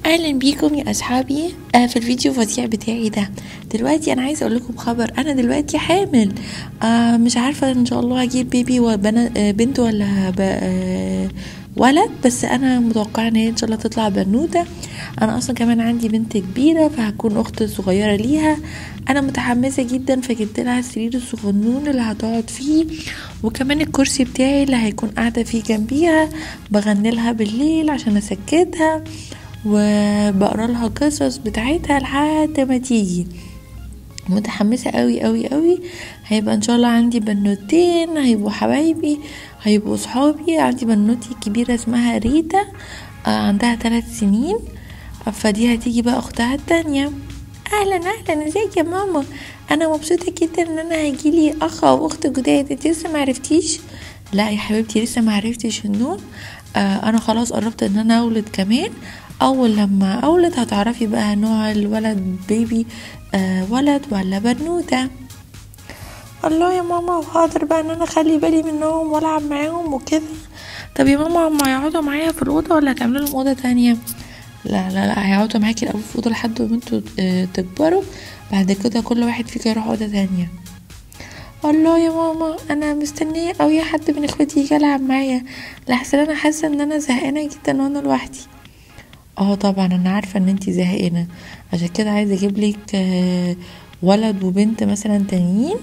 اهلا بيكم يا اصحابي. في الفيديو الفظيع بتاعي ده دلوقتي انا عايزه اقول لكم خبر. انا دلوقتي حامل. مش عارفه ان شاء الله هجيب بيبي بنت ولا ولد، بس انا متوقعه ان هي ان شاء الله تطلع بنوته. انا اصلا كمان عندي بنت كبيره فهكون اخت صغيره ليها. انا متحمسه جدا، فجبت لها السرير الصغنون اللي هتقعد فيه، وكمان الكرسي بتاعي اللي هيكون قاعده فيه جنبيها. بغني لها بالليل عشان اسكتها، وبقرا لها قصص بتاعتها لحد ما تيجي. متحمسه قوي قوي قوي. هيبقى ان شاء الله عندي بنوتين، هيبقوا حبايبي، هيبقوا صحابي. عندي بنوتي الكبيره اسمها ريتا، عندها 3 سنين، فدي هتيجي بقى اختها التانية. اهلا اهلا، ازيك يا ماما؟ انا مبسوطه جدا ان انا هيجيلي اخ او اخت جداد. انت لسه معرفتيش؟ لا يا حبيبتي، لسه معرفتش النوم. انا خلاص قربت ان انا اولد كمان. اول لما اولد هتعرفي بقى نوع الولد، بيبي ولد ولا بنوته. الله يا ماما، وهقدر بقى ان انا اخلي بالي منهم والعب معاهم وكده؟ طب يا ماما، هم هيقعدوا معايا في الاوضه ولا هتعملوا لهم اوضه تانية؟ لا لا لا، هيقعدوا معاكي الاول في اوضه لحد ما انتوا تكبروا. بعد كده كل واحد فيكم يروح اوضه تانية. الله يا ماما، انا مستنيه قوي حد من اخواتي يجي يلعب معايا، لحسن انا حاسه ان انا زهقانه جدا وانا لوحدي. طبعا انا عارفه ان انتي زهقانه، عشان كده عايزه اجيب لك ولد وبنت مثلا تانيين،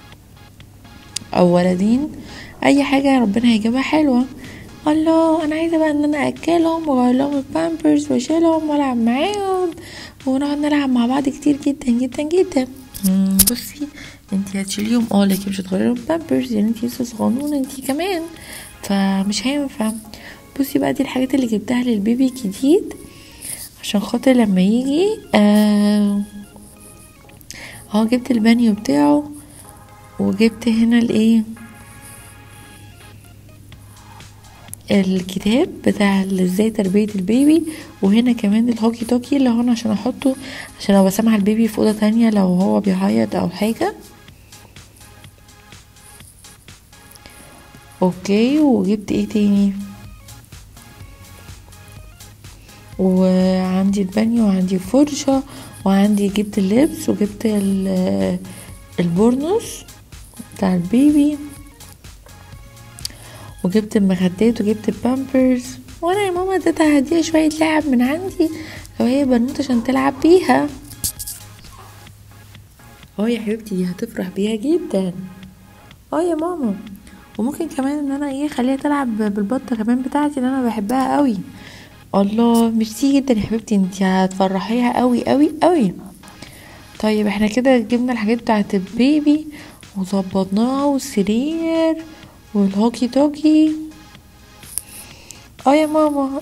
او ولدين، اي حاجه ربنا هيجيبها حلوه. الله، انا عايزه بقى ان انا اكلهم واغير لهم البامبرز واشيلهم والعب معاهم، ونقعد نلعب مع بعض كتير جدا جدا جدا. بصي، انتي هتشيليهم لكن مش هتغيري لهم بامبرز، يعني انتي لسه صغنونه انتي كمان، فمش هينفع. بصي بقى، دي الحاجات اللي جبتها للبيبي جديد عشان خاطر لما يجي جبت البانيو بتاعه، وجبت هنا الايه، الكتاب بتاع ازاي تربية البيبي، وهنا كمان الهوكي توكي اللي هون عشان احطه، عشان لو بسمع البيبي في اوضه تانية لو هو بيعيط او حاجه. اوكي، وجبت ايه تاني؟ وعندي البانيو، وعندي فرشة، وعندي جبت اللبس، وجبت البورنوس بتاع البيبي، وجبت المخدات، وجبت البامبرز. وانا يا ماما اديتها هديه شويه لعب من عندي لو هي بنوته عشان تلعب بيها. يا حبيبتي، دي هتفرح بيها جدا. يا ماما، وممكن كمان ان انا اخليها تلعب بالبطه كمان بتاعتي اللي انا بحبها قوي. الله، ميرسي جدا يا حبيبتي، انتي هتفرحيها قوي قوي قوي. طيب احنا كده جبنا الحاجات بتاعت البيبي وظبطناها، والسرير والهوكي توكي. يا ماما،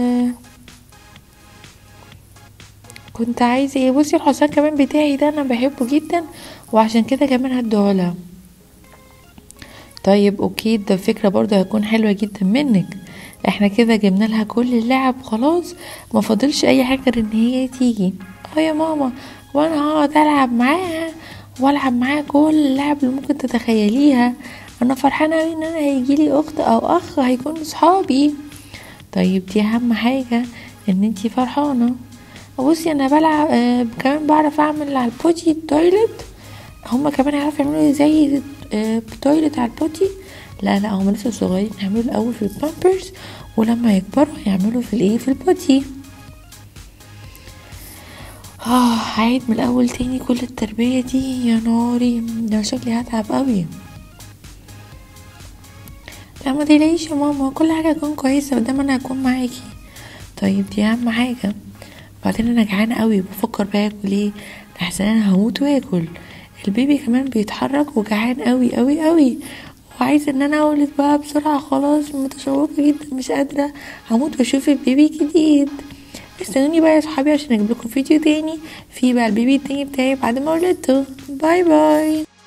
كنت عايزه ايه؟ بصي، الحصان كمان بتاعي ده انا بحبه جدا، وعشان كده كمان هديهولها. طيب اوكي، ده فكره برضه هتكون حلوه جدا منك. احنا كده جبنا لها كل اللعب خلاص، ما فاضلش اي حاجه غير ان هي تيجي. يا ماما، وانا هقعد العب معاها والعب معاها كل اللعب اللي ممكن تتخيليها. انا فرحانه قوي ان انا هيجيلي اخت او اخ هيكونوا صحابي. طيب دي اهم حاجه، ان انتي فرحانه. بصي، انا بلعب كمان بعرف اعمل على البوتي تويلت. هما كمان يعرفوا يعملوا زي تويلت على البوتي. لا لا، هما لسه صغيرين، هيعملوا الاول في البامبرز، ولما يكبروا هيعملوا في الايه، في البوتي. هعيد من الاول تاني كل التربيه دي؟ يا ناري، ده شكلي هتعب قوي. لا ما تقلقيش يا ماما، كل حاجه هتكون كويسه قدام، انا هكون معاكي. طيب دي اهم حاجه. بعدين انا جعانه قوي، بفكر بقى اكل ايه، لحسن انا هموت واكل. البيبي كمان بيتحرك وجعان قوي قوي قوي، وعايزه ان انا اولد بقى بسرعه. خلاص متشوقه جدا، مش قادره، هموت واشوف البيبي جديد. استنوني بقى يا صحابي عشان اجيب لكم فيديو تاني فيه بقى البيبي التاني بتاعي بعد ما ولدته. باي باي.